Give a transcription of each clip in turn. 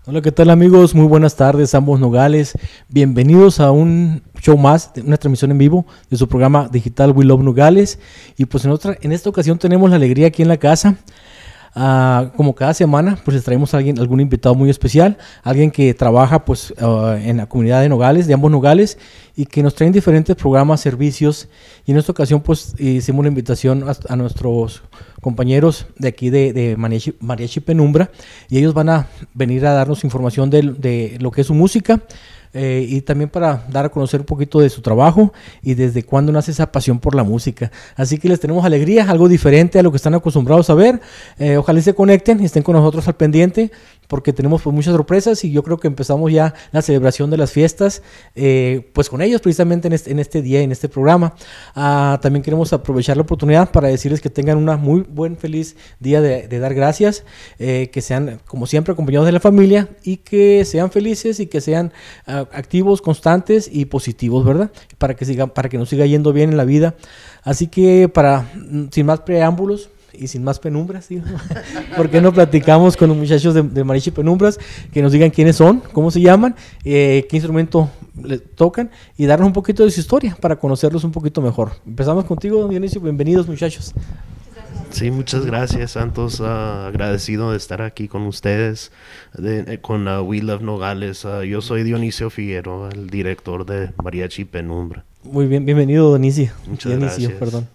Hola, ¿qué tal amigos? Muy buenas tardes, ambos Nogales. Bienvenidos a un show más, una transmisión en vivo de su programa digital We Love Nogales. Y pues en esta ocasión tenemos la alegría aquí en la casa. Como cada semana, pues les traemos a algún invitado muy especial, alguien que trabaja pues en la comunidad de Nogales, de ambos Nogales, y que nos traen diferentes programas, servicios. Y en esta ocasión pues hicimos una invitación a nuestros compañeros de aquí de Mariachi Penumbra, y ellos van a venir a darnos información de lo que es su música. Y también para dar a conocer un poquito de su trabajo y desde cuándo nace esa pasión por la música. Así que les tenemos alegría, algo diferente a lo que están acostumbrados a ver. Ojalá se conecten y estén con nosotros al pendiente, porque tenemos pues muchas sorpresas, y yo creo que empezamos ya la celebración de las fiestas pues con ellos precisamente en este día, en este programa. También queremos aprovechar la oportunidad para decirles que tengan una muy feliz día de dar gracias, que sean como siempre acompañados de la familia, y que sean felices y que sean activos, constantes y positivos, ¿verdad? Para que nos siga yendo bien en la vida. Así que sin más preámbulos y sin más penumbras, ¿sí? ¿Por qué no platicamos con los muchachos de Mariachi Penumbras, que nos digan quiénes son, cómo se llaman, qué instrumento les tocan, y darnos un poquito de su historia para conocerlos un poquito mejor? Empezamos contigo, Dionisio. Bienvenidos, muchachos. Sí, muchas gracias, Santos. Agradecido de estar aquí con ustedes, con We Love Nogales. Yo soy Dionisio Figueroa, el director de Mariachi Penumbra. Muy bien, bienvenido, Dionisio. Muchas gracias. Perdón.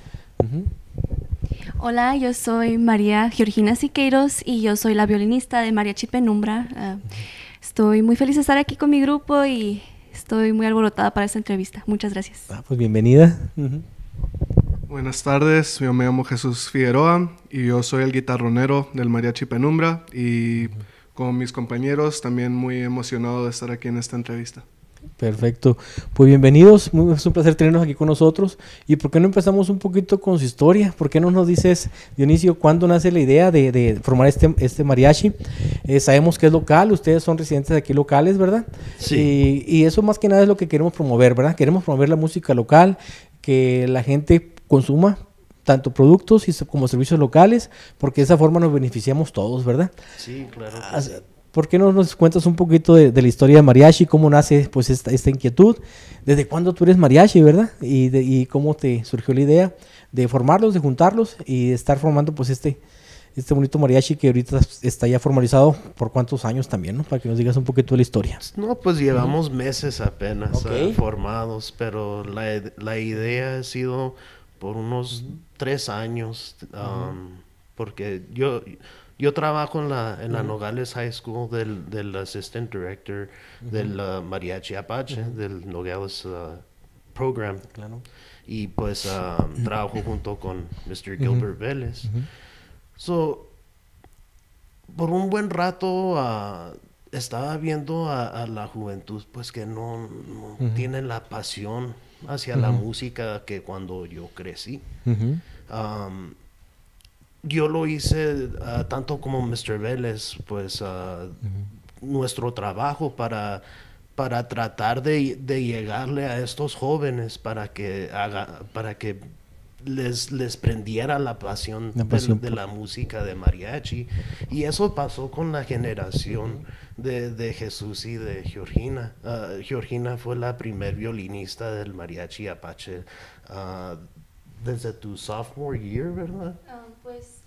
Hola, yo soy María Georgina Siqueiros y yo soy la violinista de Mariachi Penumbra. Estoy muy feliz de estar aquí con mi grupo y estoy muy alborotada para esta entrevista. Muchas gracias. Pues bienvenida. Buenas tardes, yo me llamo Jesús Figueroa y yo soy el guitarronero del Mariachi Penumbra, y con mis compañeros también muy emocionado de estar aquí en esta entrevista. Perfecto, pues bienvenidos, es un placer tenernos aquí con nosotros. ¿Y por qué no empezamos un poquito con su historia? ¿Por qué no nos dices, Dionisio, cuándo nace la idea de formar este mariachi? Sabemos que es local, ustedes son residentes de aquí locales, ¿verdad? Sí. Y eso más que nada es lo que queremos promover, ¿verdad? Queremos promover la música local, que la gente consuma tanto productos como servicios locales, porque de esa forma nos beneficiamos todos, ¿verdad? Sí, claro. Sí. ¿Por qué no nos cuentas un poquito de la historia de mariachi? ¿Cómo nace pues esta inquietud? ¿Desde cuándo tú eres mariachi, verdad? Y cómo te surgió la idea de formarlos, de juntarlos y de estar formando pues este bonito mariachi que ahorita está ya formalizado. ¿Por cuántos años también, no? Para que nos digas un poquito de la historia. No, pues llevamos meses apenas Okay. Formados, pero la idea ha sido por unos 3 años, porque yo trabajo en la Nogales High School del Assistant Director del Mariachi Apache, del Nogales Program. Claro. Y pues trabajo junto con Mr. Gilbert Vélez. So, por un buen rato estaba viendo a la juventud pues que no tienen la pasión hacia la música que cuando yo crecí. Yo lo hice tanto como Mr. Vélez, pues nuestro trabajo para tratar de llegarle a estos jóvenes para que les prendiera la pasión de la música de mariachi. Y eso pasó con la generación de Jesús y de Georgina. Georgina fue la primer violinista del Mariachi Apache desde tu sophomore year, ¿verdad? Pues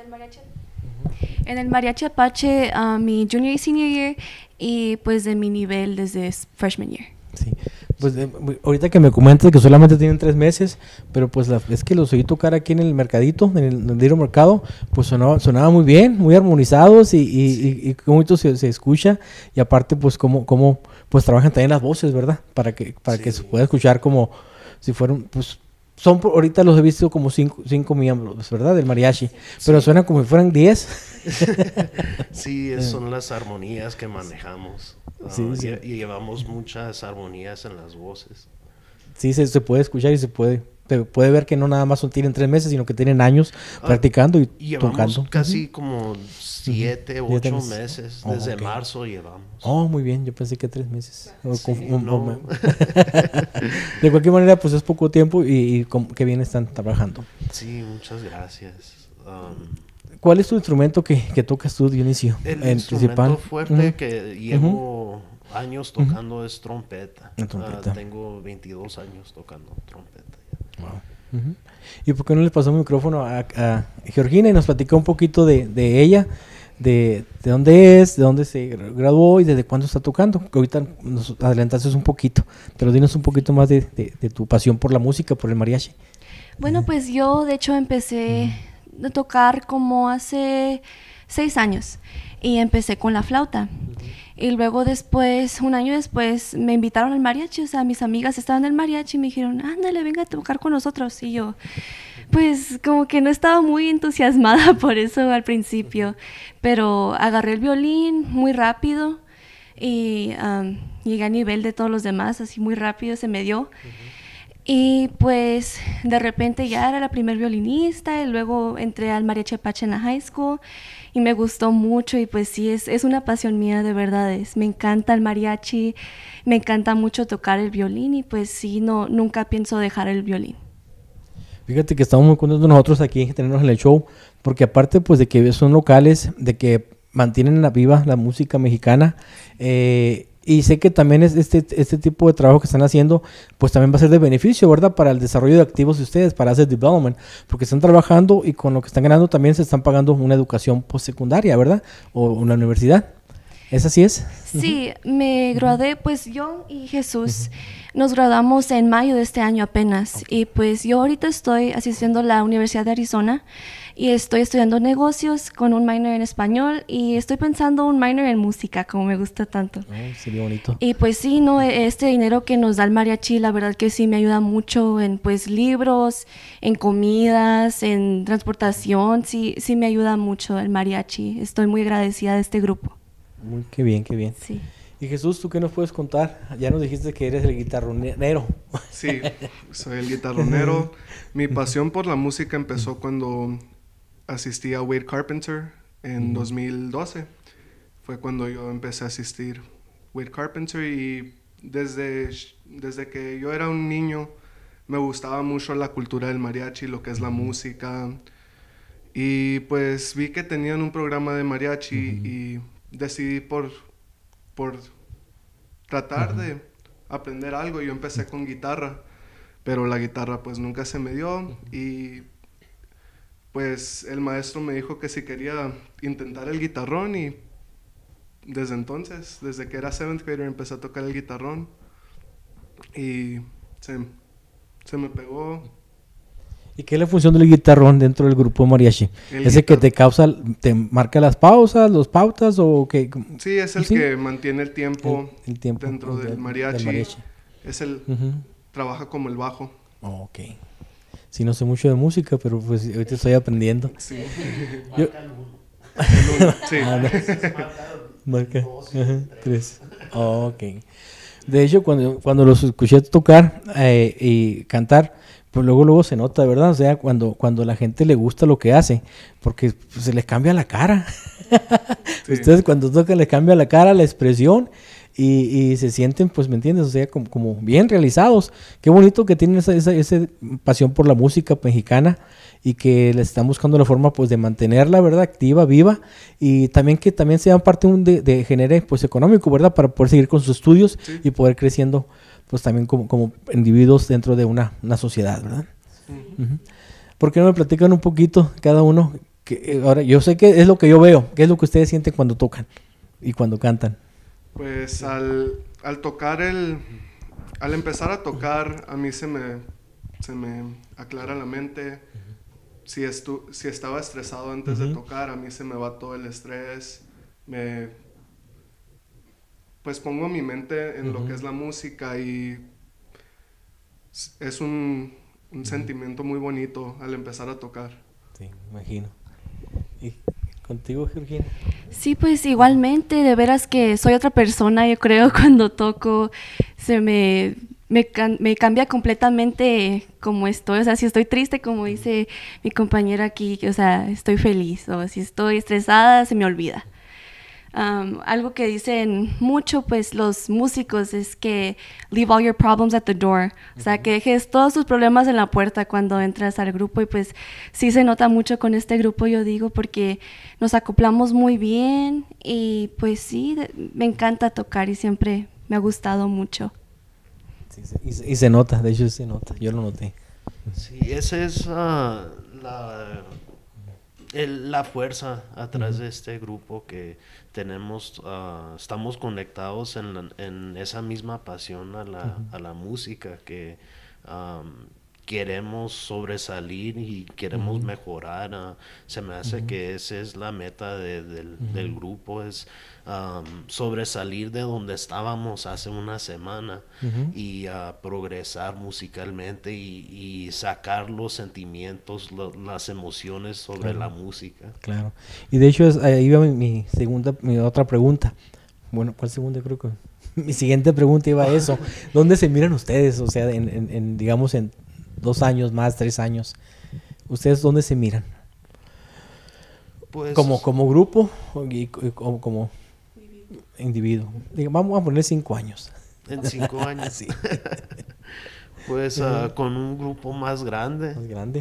en el Mariachi Apache, mi junior y senior year, y pues de mi nivel desde freshman year. Sí, pues ahorita que me comentas que solamente tienen 3 meses, pero pues es que los oí tocar aquí en el mercadito, en el Diro Mercado, pues sonaba muy bien, muy armonizados y bonito se escucha, y aparte pues como pues trabajan también las voces, ¿verdad? Para que se pueda escuchar como si fueran pues ahorita los he visto como 5 miembros, ¿verdad? Del mariachi, pero suenan como si fueran 10. Sí, son las armonías que manejamos. Y llevamos muchas armonías en las voces. Sí, se puede escuchar y se puede ver que no nada más tienen 3 meses, sino que tienen años practicando y llevamos tocando. Casi como 7, 8 meses. Desde okay. Marzo llevamos. Oh, muy bien. Yo pensé que 3 meses. No. De cualquier manera, pues es poco tiempo y qué bien están trabajando. Sí, muchas gracias. ¿Cuál es tu instrumento que tocas tú, Dionisio? El principal. instrumento fuerte que llevo años tocando es trompeta. La trompeta. Tengo 22 años tocando trompeta. Wow. ¿Y por qué no le pasamos el micrófono a Georgina y nos platica un poquito de ella, de dónde es, de dónde se graduó y desde cuándo está tocando? Que ahorita nos adelantaste un poquito, pero dinos un poquito más de tu pasión por la música, por el mariachi. Bueno, pues yo de hecho empecé a tocar como hace 6 años y empecé con la flauta. Y luego después, un año después, me invitaron al mariachi. O sea, mis amigas estaban en el mariachi y me dijeron, ándale, venga a tocar con nosotros. Y yo, pues como que no estaba muy entusiasmada por eso al principio. Pero agarré el violín muy rápido y llegué a nivel de todos los demás, así muy rápido se me dio. Y pues de repente ya era la primer violinista y luego entré al Mariachi Apache en la high school y me gustó mucho y pues sí, es una pasión mía de verdad. Me encanta el mariachi, me encanta mucho tocar el violín y pues sí, nunca pienso dejar el violín. Fíjate que estamos muy contentos nosotros aquí de tenernos en el show, porque aparte pues de que son locales, de que mantienen viva la música mexicana, y sé que también es este tipo de trabajo que están haciendo, pues también va a ser de beneficio, ¿verdad? Para el desarrollo de activos de ustedes, para asset development, porque están trabajando y con lo que están ganando también se están pagando una educación postsecundaria, ¿verdad? O una universidad. ¿Es así es? Sí, me gradué, pues yo y Jesús nos graduamos en mayo de este año apenas. Y pues yo ahorita estoy asistiendo a la Universidad de Arizona y estoy estudiando negocios con un minor en español y estoy pensando un minor en música, como me gusta tanto. Sería bonito. Y pues sí, no, este dinero que nos da el mariachi, la verdad que sí me ayuda mucho en pues libros, en comidas, en transportación, sí me ayuda mucho el mariachi. Estoy muy agradecida de este grupo. Qué bien, qué bien. Sí. Y Jesús, ¿tú qué nos puedes contar? Ya nos dijiste que eres el guitarronero. Sí, soy el guitarronero. Mi pasión por la música empezó cuando asistí a Wade Carpenter en 2012. Fue cuando yo empecé a asistir a Wade Carpenter y desde que yo era un niño me gustaba mucho la cultura del mariachi, lo que es la música. Y pues vi que tenían un programa de mariachi y decidí por tratar de aprender algo. Yo empecé con guitarra, pero la guitarra pues nunca se me dio y pues el maestro me dijo que si quería intentar el guitarrón y desde entonces, desde que era 7th grader empecé a tocar el guitarrón y se me pegó. ¿Y qué es la función del guitarrón dentro del grupo mariachi? ¿Ese que te marca las pausas, los pautas o qué? Sí, es el que mantiene el tiempo, dentro del mariachi. Es trabaja como el bajo. Oh, ok. Sí, no sé mucho de música, pero pues ahorita estoy aprendiendo. Sí. Sí. Marca 3. Oh, ok. De hecho, cuando los escuché tocar y cantar, pues luego se nota, ¿verdad? O sea, cuando la gente le gusta lo que hace, porque pues, se les cambia la cara. Sí. Ustedes cuando tocan les cambia la cara, la expresión y se sienten, pues, ¿me entiendes? O sea, como bien realizados. Qué bonito que tienen esa pasión por la música mexicana y que le están buscando la forma, pues, de mantenerla, ¿verdad? Activa, viva y también que también sean parte de género, pues, económico, ¿verdad? Para poder seguir con sus estudios y poder creciendo pues también como individuos dentro de una sociedad, ¿verdad? ¿Por qué no me platican un poquito cada uno? Ahora, yo sé que es lo que yo veo, ¿qué es lo que ustedes sienten cuando tocan y cuando cantan? Pues al empezar a tocar, a mí se me aclara la mente. Si estaba estresado antes de tocar, a mí se me va todo el estrés. Pues pongo mi mente en lo que es la música y es un sentimiento muy bonito al empezar a tocar. Sí, imagino. ¿Y contigo, Georgina? Sí, pues igualmente, de veras que soy otra persona, yo creo, cuando toco, me cambia completamente como estoy. O sea, si estoy triste, como dice mi compañera aquí, o sea, estoy feliz, o si estoy estresada, se me olvida. algo que dicen mucho, pues, los músicos es que leave all your problems at the door. O sea, que dejes todos tus problemas en la puerta cuando entras al grupo. Y pues sí se nota mucho con este grupo, yo digo, porque nos acoplamos muy bien. Y pues sí, me encanta tocar y siempre me ha gustado mucho. Sí, y se nota, de hecho se nota, yo lo noté. Sí, esa es la fuerza atrás de este grupo que tenemos. Estamos conectados en esa misma pasión a la música, que queremos sobresalir y queremos mejorar. Se me hace que esa es la meta del grupo, es sobresalir de donde estábamos hace una semana y progresar musicalmente y sacar los sentimientos, las emociones sobre la música. Claro. Y de hecho ahí va mi otra pregunta. Bueno, ¿cuál segunda? Creo que mi siguiente pregunta iba a eso. ¿Dónde se miran ustedes? O sea, digamos en 2 años más, 3 años. ¿Ustedes dónde se miran? Pues, como grupo y como individuo. Vamos a poner 5 años. En 5 años. Sí. Pues con un grupo más grande. Más grande.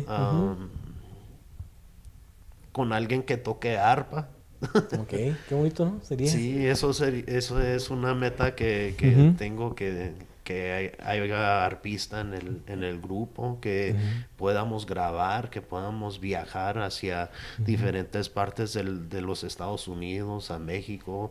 Con alguien que toque arpa. Ok, qué bonito, ¿no? Sería. Sí, eso es una meta que tengo, que haya arpista en el grupo, que podamos grabar, que podamos viajar hacia diferentes partes de los Estados Unidos, a México,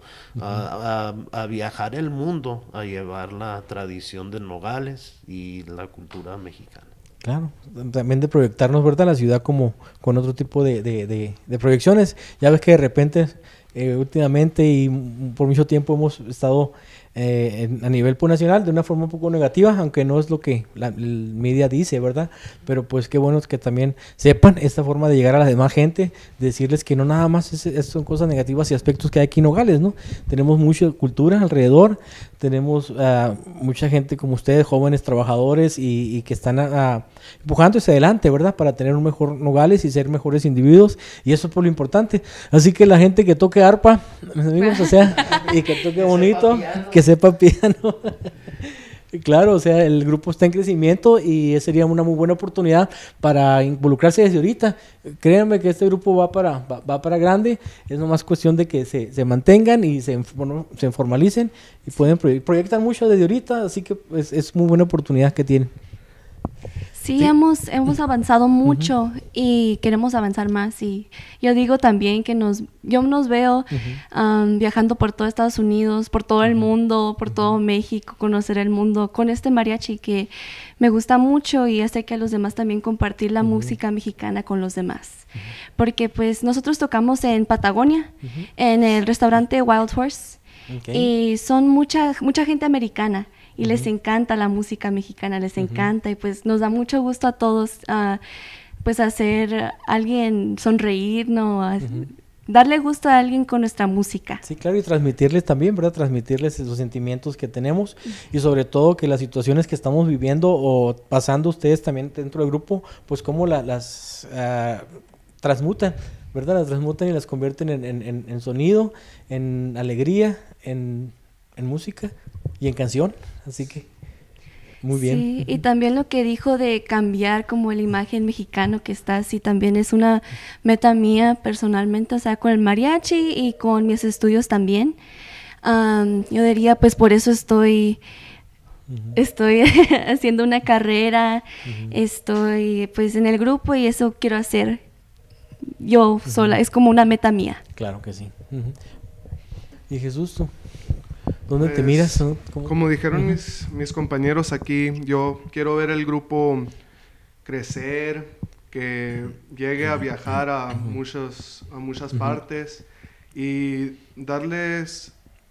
a viajar el mundo, a llevar la tradición de Nogales y la cultura mexicana. Claro, también de proyectarnos, ¿verdad? La ciudad como con otro tipo de proyecciones. Ya ves que de repente, últimamente y por mucho tiempo hemos estado a nivel nacional de una forma un poco negativa, aunque no es lo que el media dice, ¿verdad? Pero pues qué bueno es que también sepan esta forma de llegar a la demás gente, decirles que no nada más son cosas negativas y aspectos que hay aquí en Nogales, ¿no? Tenemos mucha cultura alrededor, tenemos mucha gente como ustedes, jóvenes trabajadores y que están empujando hacia adelante, ¿verdad? Para tener un mejor Nogales y ser mejores individuos, y eso es por lo importante. Así que la gente que toque arpa, mis amigos, o sea, y que toque bonito, que sepa piano. Claro, o sea, el grupo está en crecimiento y sería una muy buena oportunidad para involucrarse desde ahorita. Créanme que este grupo va para grande, es nomás cuestión de que se mantengan y se formalicen y pueden proyectar mucho desde ahorita, así que pues, es muy buena oportunidad que tienen. Sí, hemos avanzado mucho y queremos avanzar más. Y yo digo también que yo nos veo viajando por todo Estados Unidos, por todo el mundo, por todo México, conocer el mundo con este mariachi que me gusta mucho, y hace que a los demás también compartir la música mexicana con los demás. Porque pues nosotros tocamos en Patagonia, en el restaurante Wild Horse, y son mucha gente americana. Y les encanta la música mexicana, les encanta, y pues nos da mucho gusto a todos pues hacer a alguien sonreír, ¿no? Darle gusto a alguien con nuestra música. Sí, claro, y transmitirles también, ¿verdad? Transmitirles esos sentimientos que tenemos y sobre todo que las situaciones que estamos viviendo o pasando ustedes también dentro del grupo, pues cómo las transmutan, ¿verdad? Las transmutan y las convierten en sonido, en alegría, en música y en canción, así que muy bien. Sí, y también lo que dijo de cambiar como la imagen mexicano que está así, también es una meta mía personalmente, o sea, con el mariachi y con mis estudios también. Yo diría, pues por eso estoy haciendo una carrera, estoy pues en el grupo, y eso quiero hacer yo sola, es como una meta mía. Claro que sí. Y Jesús, ¿tú? ¿Dónde te miras? Como dijeron mis compañeros aquí, yo quiero ver el grupo crecer, que llegue a viajar a muchas partes y darles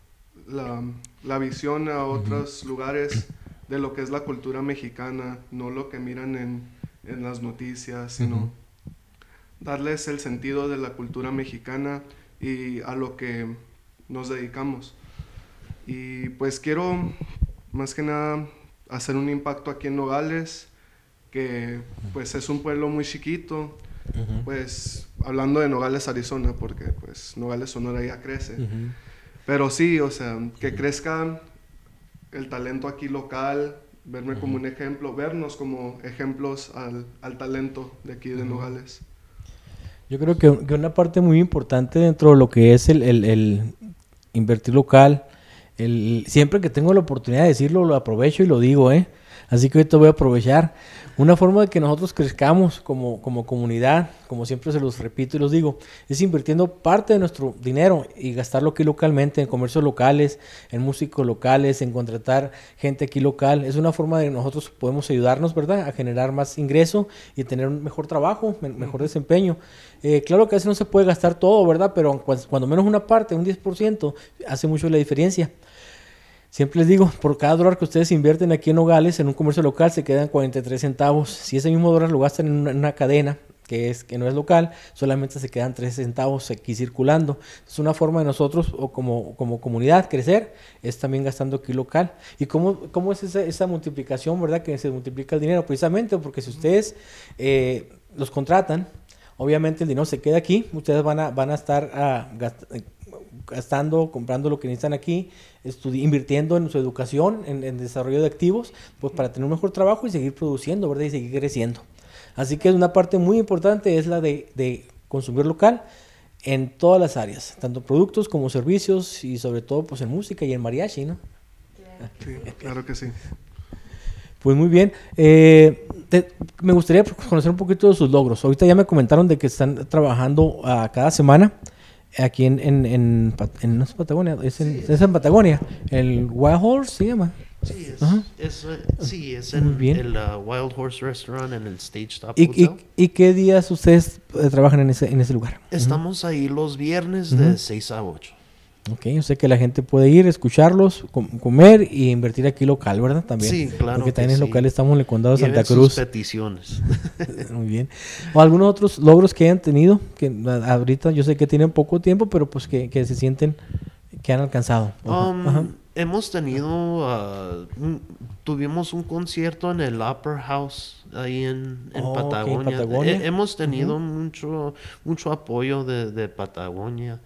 la visión a otros lugares de lo que es la cultura mexicana, no lo que miran en las noticias, sino darles el sentido de la cultura mexicana y a lo que nos dedicamos. Y pues quiero más que nada hacer un impacto aquí en Nogales, que pues es un pueblo muy chiquito, pues hablando de Nogales, Arizona, porque pues Nogales, Sonora ya crece, Pero sí, o sea, que crezca el talento aquí local, verme como un ejemplo, vernos como ejemplos al talento de aquí de Nogales. Yo creo que una parte muy importante dentro de lo que es el invertir local, siempre que tengo la oportunidad de decirlo, lo aprovecho y lo digo, ¿eh? Así que ahorita voy a aprovechar. Una forma de que nosotros crezcamos como comunidad, como siempre se los repito y los digo, es invirtiendo parte de nuestro dinero y gastarlo aquí localmente, en comercios locales, en músicos locales, en contratar gente aquí local. Es una forma de que nosotros podemos ayudarnos, ¿verdad?, a generar más ingreso y tener un mejor trabajo, mejor desempeño. Claro que a veces no se puede gastar todo, ¿verdad?, pero cuando menos una parte, un 10%, hace mucho la diferencia. Siempre les digo, por cada dólar que ustedes invierten aquí en Nogales, en un comercio local, se quedan 43 centavos. Si ese mismo dólar lo gastan en una cadena que no es local, solamente se quedan 3 centavos aquí circulando. Es una forma de nosotros, o como comunidad, crecer, es también gastando aquí local. ¿Y cómo es esa multiplicación, verdad? Que se multiplica el dinero, precisamente porque si ustedes los contratan, obviamente el dinero se queda aquí, ustedes van a estar gastando, comprando lo que necesitan aquí, invirtiendo en su educación, en desarrollo de activos, pues para tener un mejor trabajo y seguir produciendo, ¿verdad? Y seguir creciendo. Así que una parte muy importante es la de consumir local en todas las áreas, tanto productos como servicios y sobre todo pues en música y en mariachi, ¿no? Sí, claro que sí. Pues muy bien. Me gustaría conocer un poquito de sus logros. Ahorita ya me comentaron de que están trabajando cada semana aquí no es Patagonia, es en Patagonia. El Wild Horse se llama. Sí, es en el Wild Horse Restaurant en el Stage Top Hotel. Hotel. ¿Y qué días ustedes trabajan en ese lugar? Estamos ahí los viernes de 6 a 8. Ok, yo sé que la gente puede ir, escucharlos, comer y invertir aquí local, ¿verdad? También. Sí, claro. Porque también es local, estamos en el condado de Santa Lleven Cruz. sus peticiones. Muy bien. ¿O algunos otros logros que hayan tenido? Que ahorita yo sé que tienen poco tiempo, pero pues que se sienten que han alcanzado. Hemos tenido, tuvimos un concierto en el Opera House ahí en Patagonia. Okay, Patagonia. Hemos tenido mucho apoyo de Patagonia.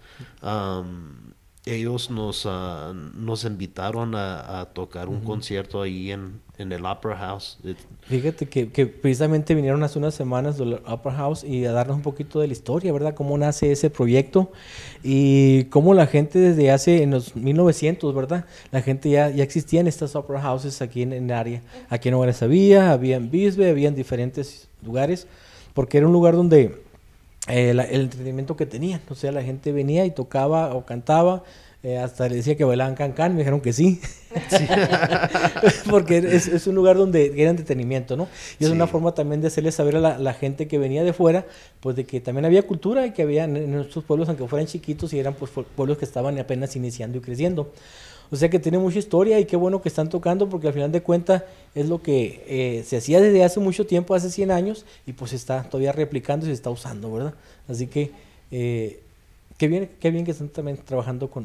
Ellos nos invitaron a tocar un concierto ahí en el Opera House. Fíjate que precisamente vinieron hace unas semanas del Opera House y a darnos un poquito de la historia, ¿verdad? Cómo nace ese proyecto y cómo la gente desde en los 1900, ¿verdad? La gente ya existían estas Opera Houses aquí en el área. Aquí en Nogales había en Bisbee, había en diferentes lugares, porque era un lugar donde el entretenimiento que tenían, o sea, la gente venía y tocaba o cantaba, hasta le decía que bailaban can-can, me dijeron que sí, porque es un lugar donde era entretenimiento, ¿no? Y es una forma también de hacerle saber a la gente que venía de fuera, pues de que también había cultura y que había en nuestros pueblos, aunque fueran chiquitos, y eran pues pueblos que estaban apenas iniciando y creciendo. O sea que tiene mucha historia y qué bueno que están tocando porque al final de cuentas es lo que se hacía desde hace mucho tiempo, hace 100 años, y pues se está todavía replicando y se está usando, ¿verdad? Así que qué bien que están también trabajando con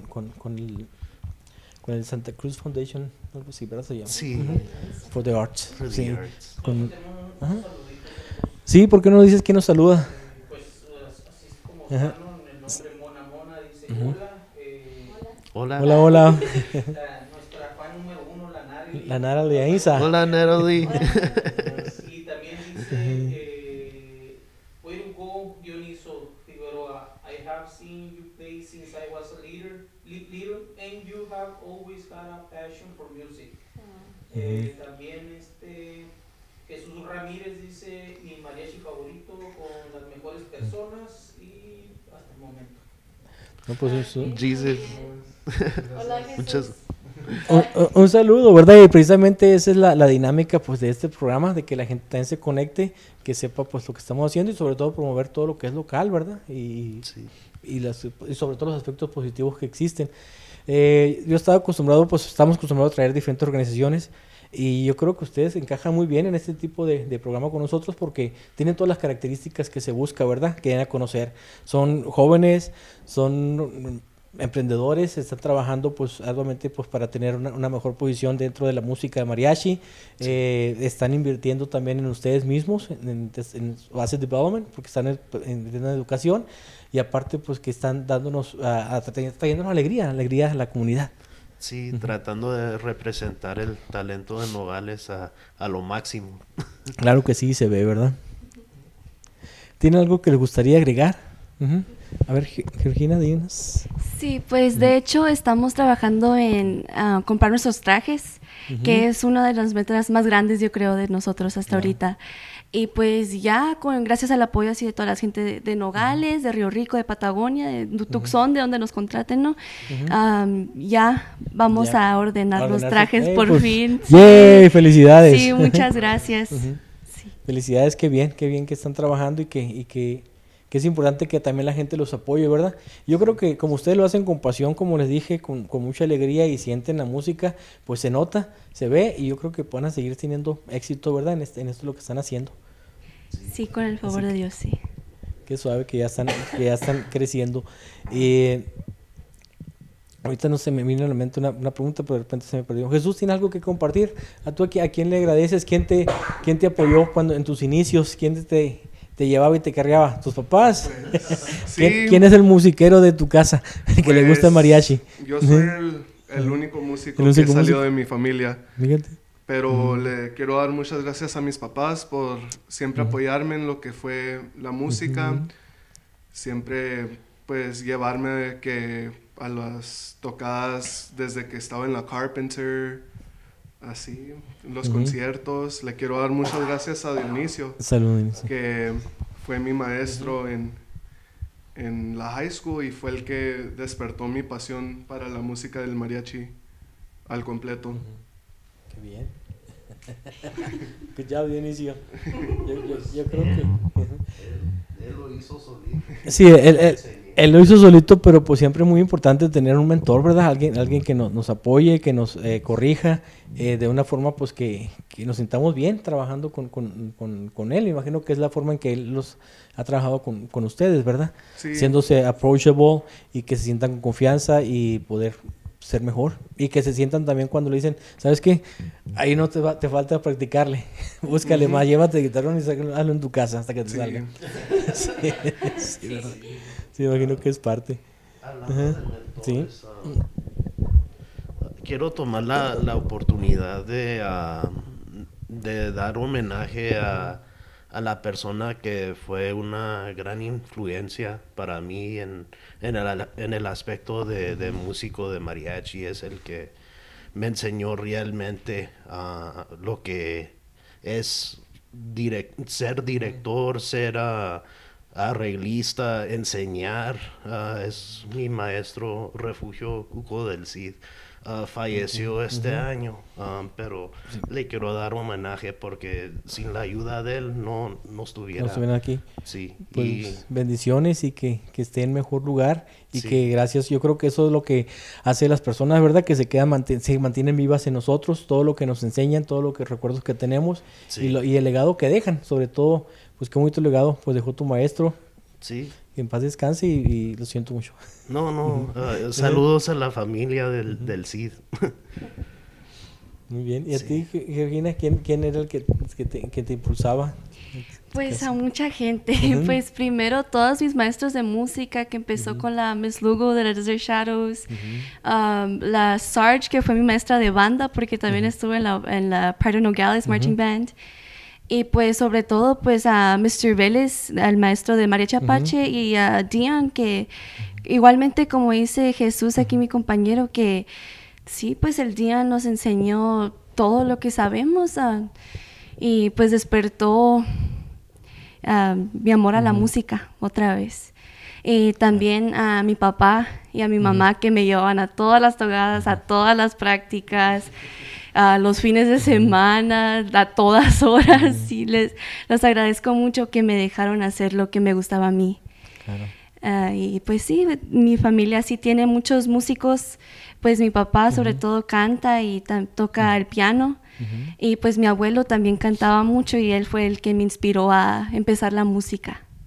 el Santa Cruz Foundation, algo así, ¿verdad? Se llama. Sí. For the Arts. For the sí. Arts. Sí, ¿por qué no dices quién nos saluda? Pues así es como el nombre Mona dice Hola. Hola. nuestra fan número 1, la Nara de Ainsa. Hola, Natalie. Y también dice where to go, Dioniso Figueroa. I have seen you play since I was a little and you have always had a passion for music. También Jesús Ramírez dice mi mariachi favorito con las mejores personas y hasta el momento. No, pues eso. Jesus. Hola, Jesús. Muchas. Un saludo, ¿verdad? Y precisamente esa es la dinámica pues de este programa, de que la gente también se conecte, que sepa pues lo que estamos haciendo y sobre todo promover todo lo que es local, ¿verdad? Y sobre todo los aspectos positivos que existen. Yo estaba acostumbrado, pues estamos acostumbrados a traer diferentes organizaciones y yo creo que ustedes encajan muy bien en este tipo de programa con nosotros porque tienen todas las características que se busca, ¿verdad? Que den a conocer. Son jóvenes, son emprendedores, están trabajando pues arduamente pues para tener una mejor posición dentro de la música de mariachi. Están invirtiendo también en ustedes mismos, en asset development, porque están en educación, y aparte pues que están dándonos, trayéndonos alegría a la comunidad. Sí, tratando de representar el talento de Nogales a lo máximo. Claro que sí, se ve, ¿verdad? ¿Tiene algo que les gustaría agregar? A ver, Georgina, dinos. Sí, pues de hecho estamos trabajando en comprar nuestros trajes, que es una de las metas más grandes, yo creo, de nosotros hasta ahorita. Y pues ya, gracias al apoyo así de toda la gente de Nogales, de Río Rico, de Patagonia, de Tucson, de donde nos contraten, ¿no? Ya vamos a ordenar los trajes por pues, fin. ¡Yay! ¡Felicidades! Sí, muchas gracias. Sí. Felicidades, qué bien que están trabajando y que es importante que también la gente los apoye, ¿verdad? Yo creo que como ustedes lo hacen con pasión, como les dije, con mucha alegría y sienten la música, pues se nota, se ve, y yo creo que van a seguir teniendo éxito, ¿verdad? En esto lo que están haciendo. Sí, con el favor de Dios, sí. Qué suave que ya están creciendo. Ahorita no se me vino a la mente una pregunta, pero de repente se me perdió. Jesús, ¿tiene algo que compartir? ¿A quién le agradeces? ¿Quién te apoyó en tus inicios? ¿Quién te llevaba y te cargaba? ¿Tus papás? Sí. ¿Quién es el musiquero de tu casa que le gusta el mariachi? Yo soy el único músico que salió de mi familia. Fíjate. Pero le quiero dar muchas gracias a mis papás por siempre apoyarme en lo que fue la música. Siempre pues llevarme a las tocadas desde que estaba en la Carpenter, así, los conciertos. Le quiero dar muchas gracias a Dionisio. Salud, Dionisio. Que fue mi maestro en la high school y fue el que despertó mi pasión para la música del mariachi al completo. Qué bien. Good job, Dionisio. Yo creo que... Él lo hizo solito. Sí, él lo hizo solito, pero pues siempre es muy importante tener un mentor, ¿verdad? Alguien que nos apoye, que nos corrija de una forma pues que nos sintamos bien trabajando con él. Me imagino que es la forma en que él los ha trabajado con ustedes, ¿verdad? Sí. Siéndose approachable y que se sientan con confianza y poder ser mejor, y que se sientan también cuando le dicen, ¿sabes qué? Ahí no te falta practicarle, búscale más, llévate el guitarrón y hazlo en tu casa hasta que te salga. Sí, ¿verdad? Sí, imagino que es parte. Sí. Quiero tomar la oportunidad de dar homenaje a la persona que fue una gran influencia para mí en el aspecto de músico de mariachi. Es el que me enseñó realmente lo que es ser director, ser arreglista, enseñar. Es mi maestro Refugio Cuco del Cid. Falleció este año, pero le quiero dar homenaje porque sin la ayuda de él no estuviera aquí. Sí. Pues, y bendiciones y que esté en mejor lugar y que gracias, yo creo que eso es lo que hace las personas, ¿verdad? Que se mantienen vivas en nosotros, todo lo que nos enseñan, todo lo que recuerdos que tenemos y el legado que dejan, sobre todo, pues qué bonito legado pues dejó tu maestro. Sí. Que en paz descanse y lo siento mucho. No, saludos a la familia del Cid. Muy bien. ¿Y a ti, Georgina, quién era el que te impulsaba? Pues a mucha gente. Pues primero todos mis maestros de música, que empezó con la Miss Lugo de la Desert Shadows, la Sarge, que fue mi maestra de banda, porque también estuve en la Pardo Nogales Marching Band. Y pues sobre todo pues a Mr. Vélez, al maestro de Mariachi Apache, y a Dion, que igualmente como dice Jesús aquí, mi compañero, que sí, pues el Dion nos enseñó todo lo que sabemos y pues despertó mi amor a la música otra vez. Y también a mi papá y a mi mamá, que me llevaban a todas las tocadas, a todas las prácticas, a los fines de semana, a todas horas. Sí, les agradezco mucho que me dejaron hacer lo que me gustaba a mí. Claro. Y pues sí, mi familia sí tiene muchos músicos. Pues mi papá sobre todo canta y toca el piano. Y pues mi abuelo también cantaba mucho y él fue el que me inspiró a empezar la música. Wow,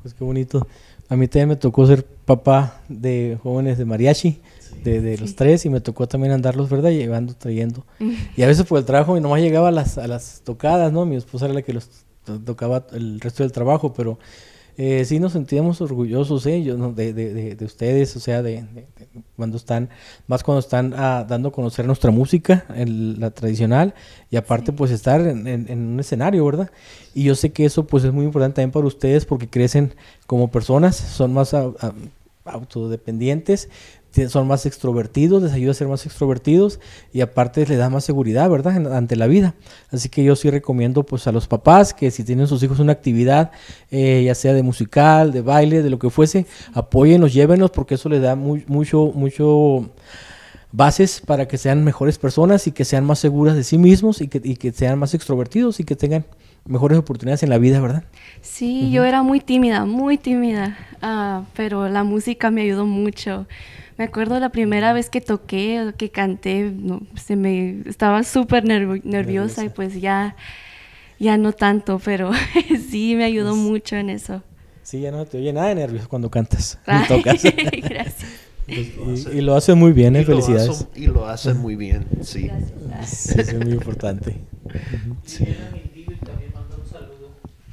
Pues qué bonito. A mí también me tocó ser papá de jóvenes de mariachi, de los tres, y me tocó también andarlos, ¿verdad? Llevando, trayendo. Y a veces por el trabajo, y nomás llegaba a las tocadas, ¿no? Mi esposa era la que los tocaba el resto del trabajo, pero sí nos sentíamos orgullosos, yo, ¿no? de ustedes, o sea, cuando están dando a conocer nuestra música, la tradicional, y aparte pues estar en un escenario, ¿verdad? Y yo sé que eso pues es muy importante también para ustedes porque crecen como personas, son más autodependientes, son más extrovertidos, les ayuda a ser más extrovertidos y aparte les da más seguridad, ¿verdad? Ante la vida. Así que yo sí recomiendo pues a los papás que si tienen sus hijos una actividad, ya sea de musical, de baile, de lo que fuese, apóyenlos, llévenlos porque eso les da mucho bases para que sean mejores personas y que sean más seguras de sí mismos y que sean más extrovertidos y que tengan mejores oportunidades en la vida, ¿verdad? Sí, yo era muy tímida, pero la música me ayudó mucho. Me acuerdo la primera vez que toqué, que canté, estaba súper nerviosa y pues ya no tanto, pero sí me ayudó mucho en eso. Sí, ya no te oye nada de nervios cuando cantas y tocas. Gracias. Y lo hace muy bien, felicidades. Y lo hace muy bien, sí. Gracias. Sí, eso es muy importante. Sí. También manda un saludo.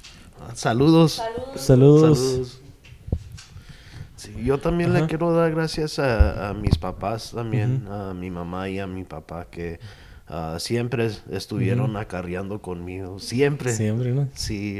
Saludos. Sí, yo también le quiero dar gracias a mis papás también, a mi mamá y a mi papá que siempre estuvieron acarreando conmigo, siempre, ¿no? Sí,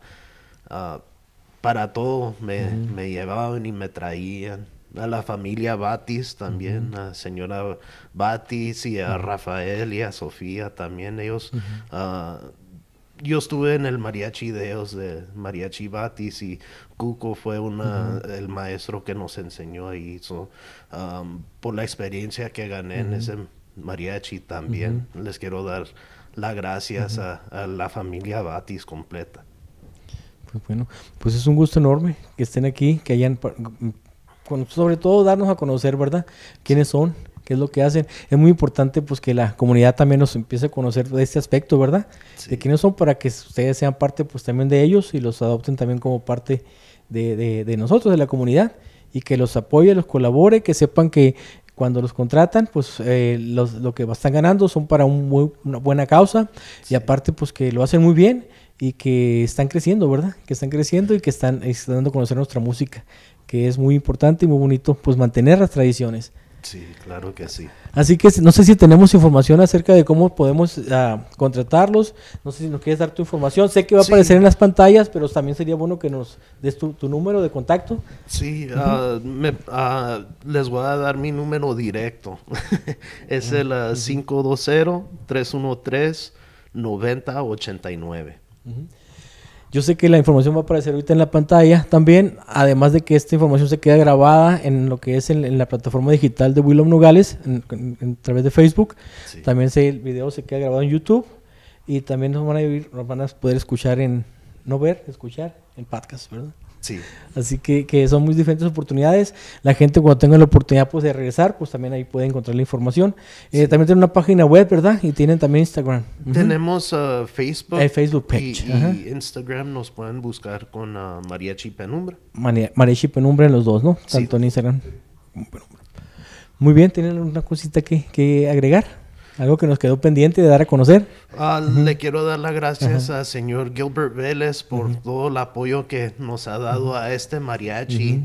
para todo me llevaban y me traían. A la familia Batis también, a señora Batis y a Rafael y a Sofía también, ellos... yo estuve en el mariachi de ellos, de Mariachi Batis, y Cuco fue el maestro que nos enseñó ahí. Por la experiencia que gané en ese mariachi también, les quiero dar las gracias a la familia Batis completa. Pues bueno, pues es un gusto enorme que estén aquí, que hayan, sobre todo darnos a conocer, ¿verdad? ¿Quiénes son? ¿Qué es lo que hacen? Es muy importante pues que la comunidad también nos empiece a conocer de este aspecto, ¿verdad? Sí. De quiénes son para que ustedes sean parte pues también de ellos y los adopten también como parte de nosotros, de la comunidad, y que los apoye, los colabore, que sepan que cuando los contratan, pues lo que están ganando son para una buena causa, y aparte pues que lo hacen muy bien y que están creciendo, ¿verdad? Que están creciendo y que están dando a conocer nuestra música, que es muy importante y muy bonito pues mantener las tradiciones. Sí, claro que sí. Así que no sé si tenemos información acerca de cómo podemos contratarlos. No sé si nos quieres dar tu información. Sé que va a aparecer en las pantallas, pero también sería bueno que nos des tu número de contacto. Sí, les voy a dar mi número directo. Es el 520-313-9089. Yo sé que la información va a aparecer ahorita en la pantalla también, además de que esta información se queda grabada en lo que es en la plataforma digital de Willow Nogales, a través de Facebook. Sí. También el video se queda grabado en YouTube y también nos van a poder escuchar escuchar en podcast, ¿verdad? Sí. Así que son muy diferentes oportunidades. La gente cuando tenga la oportunidad pues de regresar, pues también ahí puede encontrar la información. Sí. También tienen una página web, ¿verdad? Y tienen también Instagram. Tenemos Facebook. El Facebook page. Y Instagram nos pueden buscar con Mariachi Penumbra. Mariachi Penumbra en los dos, ¿no? Tanto en Instagram como Penumbra. Muy bien, ¿tienen una cosita que agregar? ¿Algo que nos quedó pendiente de dar a conocer? Le quiero dar las gracias al señor Gilbert Vélez por todo el apoyo que nos ha dado a este mariachi,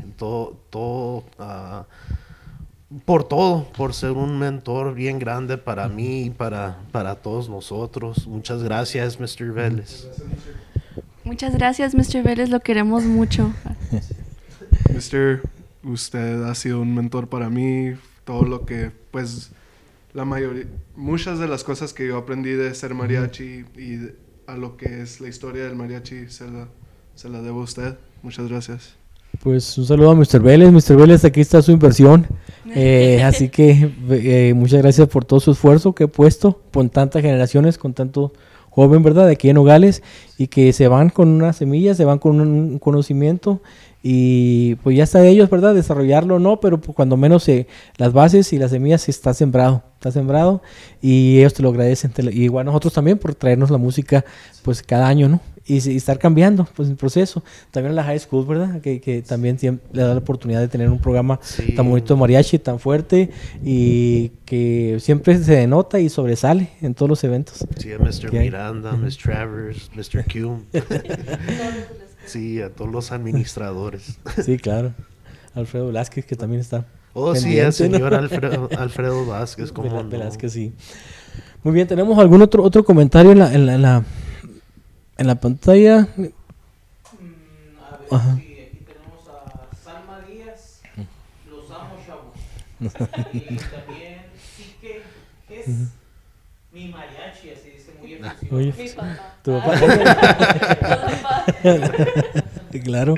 por ser un mentor bien grande para mí y para todos nosotros. Muchas gracias, Mr. Vélez. Muchas gracias, Mr. Vélez, lo queremos mucho. Mr., usted ha sido un mentor para mí, todo lo que, pues... muchas de las cosas que yo aprendí de ser mariachi y a lo que es la historia del mariachi se la debo a usted. Muchas gracias. Pues un saludo a Mr. Vélez. Mr. Vélez, aquí está su inversión. Así que muchas gracias por todo su esfuerzo que he puesto con tantas generaciones, con tanto joven, ¿verdad? De aquí en Nogales. y que se van con una semilla, se van con un conocimiento y pues ya está de ellos, ¿verdad? Desarrollarlo o no, pero pues, cuando menos las bases y las semillas está sembrado y ellos te lo agradecen, y igual nosotros también por traernos la música pues cada año, ¿no? Y estar cambiando pues el proceso. También la high school, ¿verdad? Que también le da la oportunidad de tener un programa tan bonito de mariachi, tan fuerte y que siempre se denota y sobresale en todos los eventos. Sí, a Mr. Miranda, Miss Travers, Mr. Q. Sí, a todos los administradores. Sí, claro. Alfredo Velázquez, que también está. Oh, sí, el señor Alfredo Vázquez. ¿Cómo no? Velázquez, sí. Muy bien, ¿tenemos algún otro comentario en la pantalla? A ver, Ajá. sí, aquí tenemos a Salma Díaz, los amo, chavos. Y también Quique es mi mariachi, así dice muy efusivo. Oye, Mi papá. tu papá. Claro.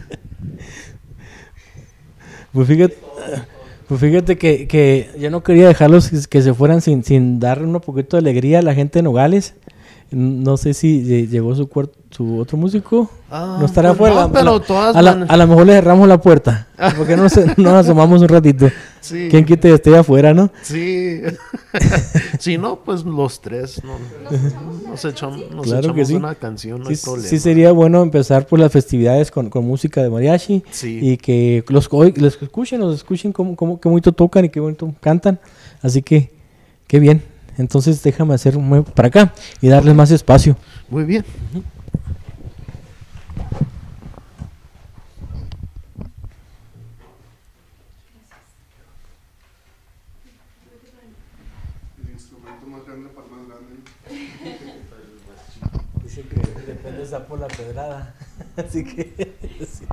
Pues fíjate que yo no quería dejarlos que se fueran sin dar un poquito de alegría a la gente de Nogales. No sé si llegó su otro músico. No estará pues afuera. no, pero todas a lo mejor le cerramos la puerta. Porque no nos asomamos un ratito. Sí. ¿Quién quite esté afuera, no? Sí. Si no, pues los tres. Nos echamos Claro que sí. una canción, no hay problema. Sí sería bueno empezar por las festividades con música de mariachi. Sí. Y que los escuchen cómo qué bonito tocan y qué bonito cantan. Así que, qué bien. Entonces déjame hacer un para acá y darles más espacio. Muy bien. El instrumento más grande para el más grande. Dice que depende de por la pedrada. Así que... sí.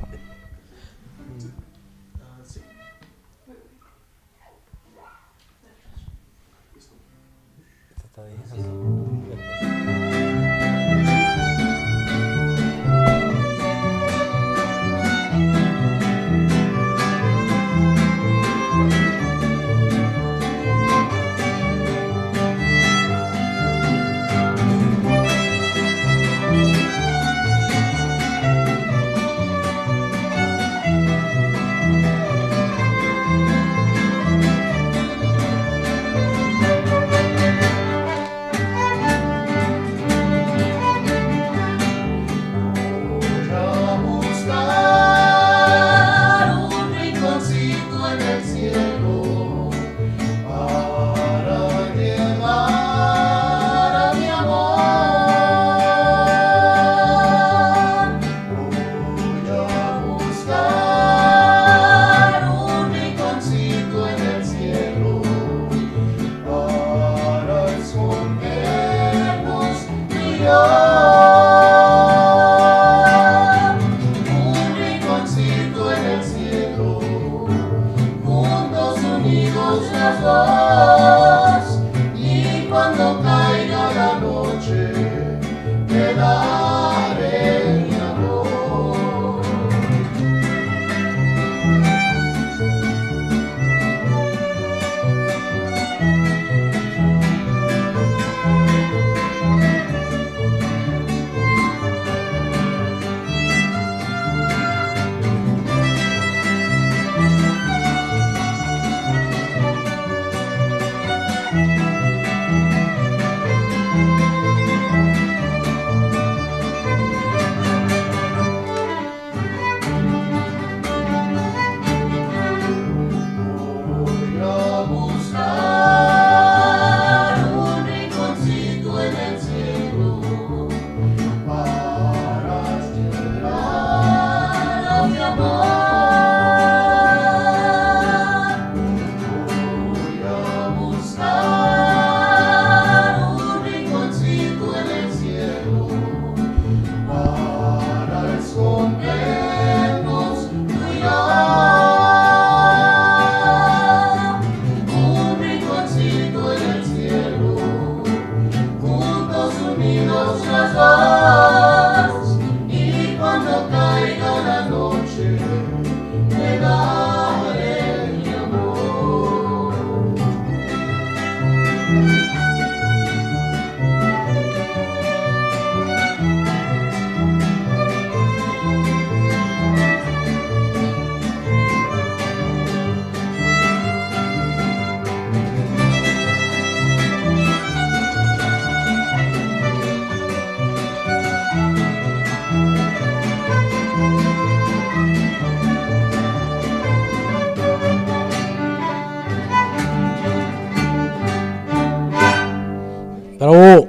¡Bravo!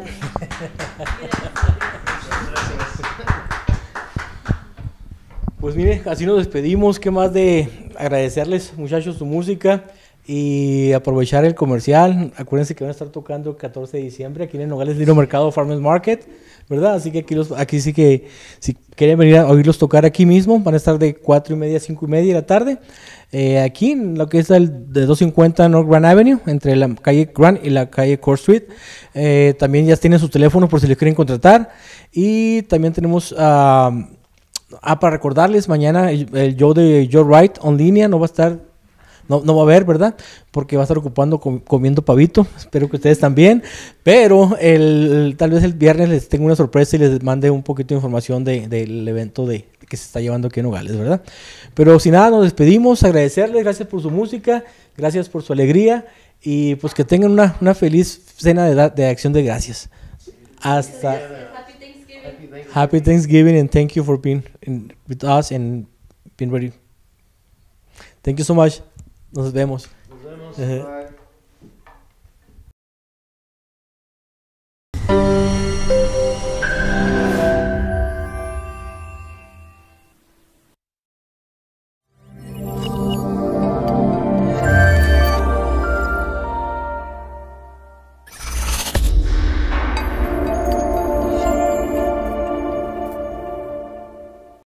Pues mire, así nos despedimos. ¿Qué más de agradecerles, muchachos, su música y aprovechar el comercial? Acuérdense que van a estar tocando el 14 de diciembre aquí en el Nogales Libre Mercado Farmers Market, ¿verdad? Así que aquí sí que, si quieren venir a oírlos tocar aquí mismo, van a estar de 4:30 a 5:30 de la tarde. Aquí en lo que es el de 250 North Grand Avenue, entre la calle Grand y la calle Court Street. También ya tienen sus teléfonos por si les quieren contratar. Y también tenemos... para recordarles, mañana el show de Joe Wright en línea no va a estar, no va a haber, ¿verdad? Porque va a estar ocupando comiendo pavito. Espero que ustedes también. Pero tal vez el viernes les tengo una sorpresa y les mande un poquito de información del evento que se está llevando aquí en Nogales, ¿verdad? Pero sin nada, nos despedimos. Agradecerles, gracias por su música, gracias por su alegría y pues que tengan una feliz cena de acción de gracias. Hasta... Happy Thanksgiving and thank you for being with us and being ready. Thank you so much. Nos vemos. Nos vemos. Bye.